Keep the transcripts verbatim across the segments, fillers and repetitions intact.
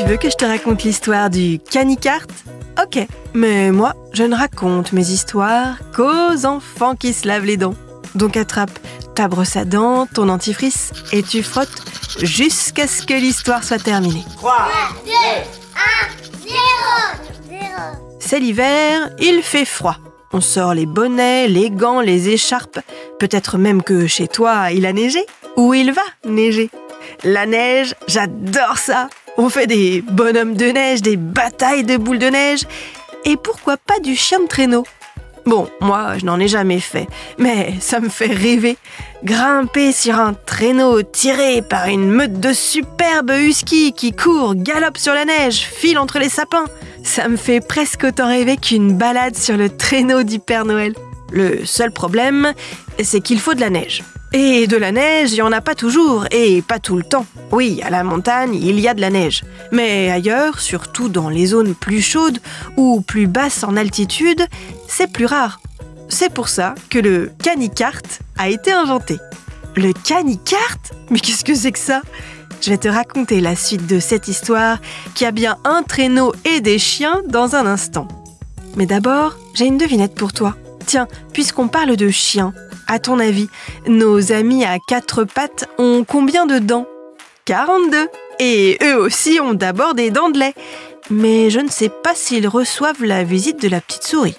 Tu veux que je te raconte l'histoire du canicart? Ok, mais moi, je ne raconte mes histoires qu'aux enfants qui se lavent les dents. Donc attrape ta brosse à dents, ton dentifrice et tu frottes jusqu'à ce que l'histoire soit terminée. trois, deux, un, zéro. C'est l'hiver, il fait froid. On sort les bonnets, les gants, les écharpes. Peut-être même que chez toi, il a neigé. Ou il va neiger. La neige, j'adore ça. On fait des bonhommes de neige, des batailles de boules de neige. Et pourquoi pas du chien de traîneau? Bon, moi, je n'en ai jamais fait, mais ça me fait rêver. Grimper sur un traîneau tiré par une meute de superbes huskies qui courent, galopent sur la neige, filent entre les sapins. Ça me fait presque autant rêver qu'une balade sur le traîneau du Père Noël. Le seul problème, c'est qu'il faut de la neige. Et de la neige, il n'y en a pas toujours, et pas tout le temps. Oui, à la montagne, il y a de la neige. Mais ailleurs, surtout dans les zones plus chaudes ou plus basses en altitude, c'est plus rare. C'est pour ça que le canicart a été inventé. Le canicart? Mais qu'est-ce que c'est que ça? Je vais te raconter la suite de cette histoire qui a bien un traîneau et des chiens dans un instant. Mais d'abord, j'ai une devinette pour toi. Tiens, puisqu'on parle de chiens, à ton avis, nos amis à quatre pattes ont combien de dents? quarante-deux. Et eux aussi ont d'abord des dents de lait. Mais je ne sais pas s'ils reçoivent la visite de la petite souris.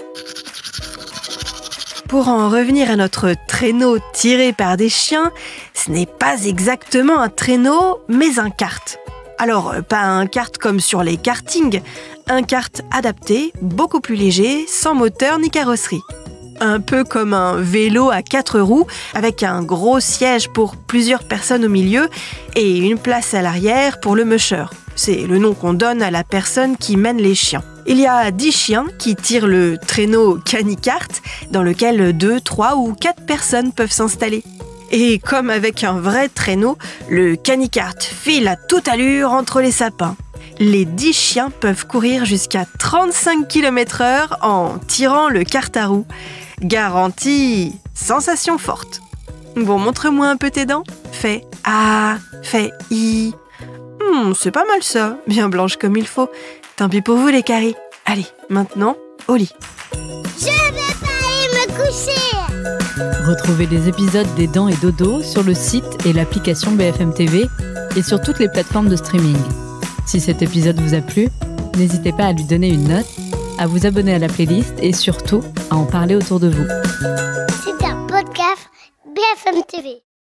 Pour en revenir à notre traîneau tiré par des chiens, ce n'est pas exactement un traîneau, mais un kart. Alors, pas un kart comme sur les kartings, un kart adapté, beaucoup plus léger, sans moteur ni carrosserie. Un peu comme un vélo à quatre roues, avec un gros siège pour plusieurs personnes au milieu et une place à l'arrière pour le musher. C'est le nom qu'on donne à la personne qui mène les chiens. Il y a dix chiens qui tirent le traîneau canicart, dans lequel deux, trois ou quatre personnes peuvent s'installer. Et comme avec un vrai traîneau, le canicart file à toute allure entre les sapins. Les dix chiens peuvent courir jusqu'à trente-cinq kilomètres heure en tirant le kart à roues. Garantie, sensation forte. Bon, montre-moi un peu tes dents. Fais A, fais I. Hmm, c'est pas mal ça, bien blanche comme il faut. Tant pis pour vous les caries. Allez, maintenant, au lit. Je vais pas aller me coucher. Retrouvez les épisodes des Dents et Dodo sur le site et l'application B F M T V et sur toutes les plateformes de streaming. Si cet épisode vous a plu, n'hésitez pas à lui donner une note, à vous abonner à la playlist et surtout à en parler autour de vous. C'est un podcast B F M T V.